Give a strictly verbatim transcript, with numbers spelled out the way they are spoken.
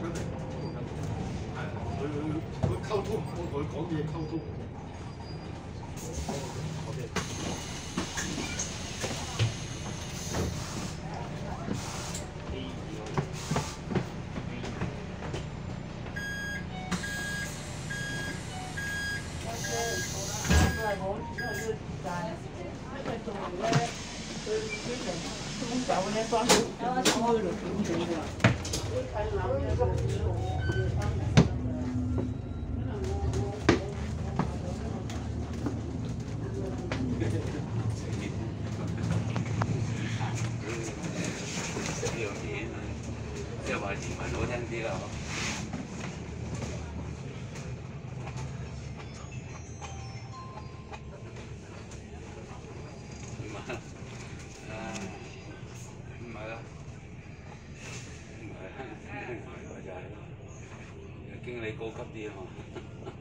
緊嚟，係佢佢溝通，我同佢講嘢溝通。 走咧，翻去開度點整㗎？ 食呢樣嘢，即係話移民好聽啲啦。唔係，啊，唔係啦，唔係啦，唔係就係咯，經理高級啲啊嘛。